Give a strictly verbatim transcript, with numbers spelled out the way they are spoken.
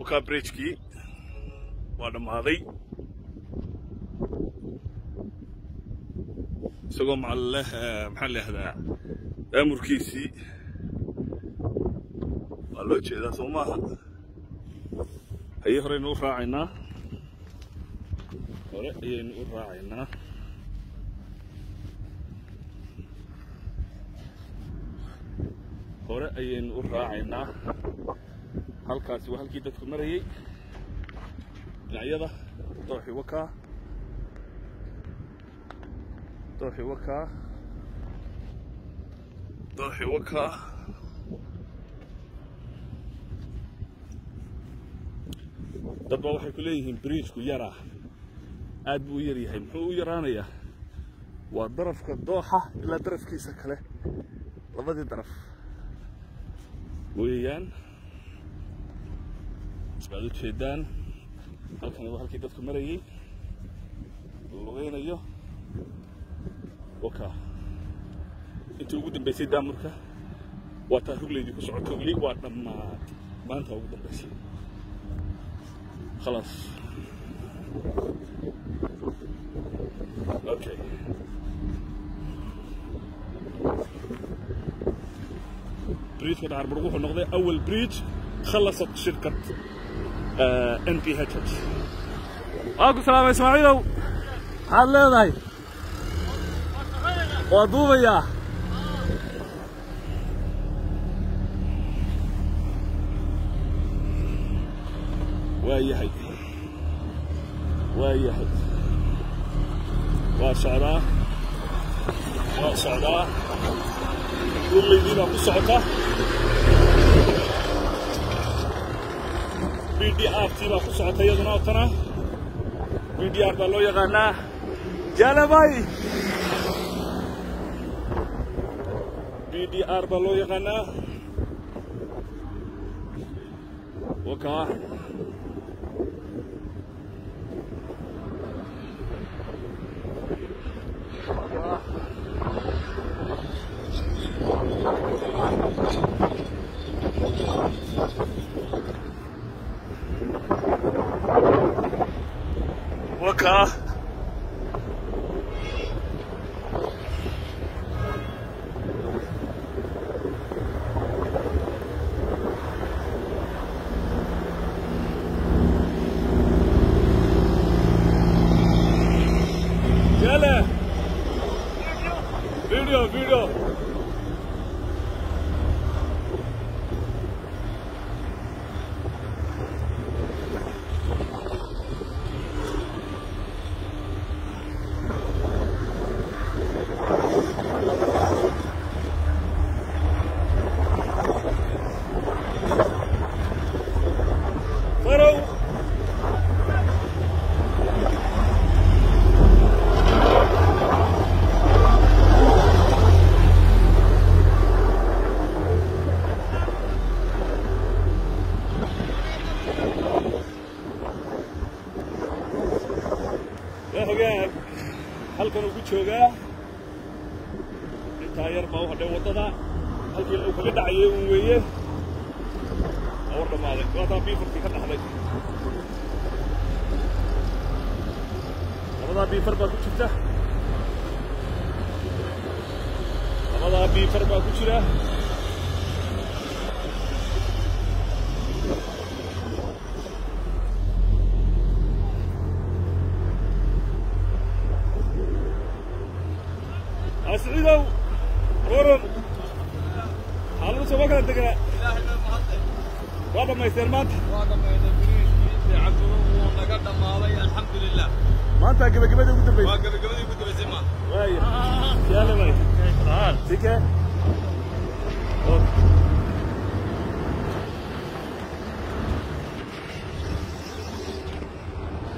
وكابريتشكي وانا ماضي سقوا مع الله محل هذا امر كيسي والله كذا سوماها هي هري نور راعينا هري نور راعينا هري أي نور راعينا halkaasi waa halkii dadku marayay dhinacyada dooxi waka dooxi waka dooxi waka dadba waxay ku leeyihiin bridge-ku yara aad buu u yar yahay muxuu u yaraanayaa waa darafka dooxa ilaa darafkiisa kale labadii daraf weeyaan بعد الشيدان halkan waa halkii dadku marayay lugeynayo waka intii ugu dambeysay daamurka waa taa hugleedii ku socoto wali waa dhamaad maanta ugu dambeysay خلاص اوكي بريج كده عرب روحه نقضي اول بريج خلصت شركه ان بي اتش اتش. اكو سلام اسماعيل حال لهداي ودوبيا ويحي ويحي وصعدا وصعدا كل اللي بقى صعدا بي دي ار تيبا ku socotay iyaduna tana بي دي ار baa loo yaqaanaa jalabay بي دي ار baa loo yaqaanaa waka وكا يلا فيديو فيديو halkan ugu joogaa inta yar baa waxa wadada halkii uu kaga dhacay uu weeye awr dhamaaday waxa biifurti ka dhaxday labada biifar baa ku jirta labada biifar baa ku jira سعيدو ورن حالو سو وكلا دغلا وهذا ما يصير مات وهذا ما يصير بريش عبدو ونغا دماday الحمد لله maanta gabagabada ugu dambeysay waa gabagabada ugu dambeysay ma way yalla way xaal sike